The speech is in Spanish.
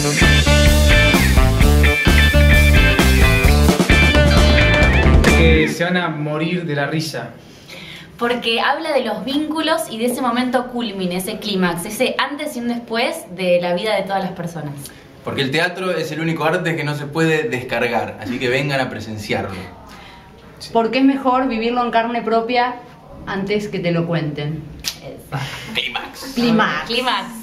Que se van a morir de la risa. Porque habla de los vínculos y de ese momento culmine, ese clímax, ese antes y un después de la vida de todas las personas. Porque el teatro es el único arte que no se puede descargar, así que vengan a presenciarlo. Sí. Porque es mejor vivirlo en carne propia antes que te lo cuenten. Climax. Climax. Climax.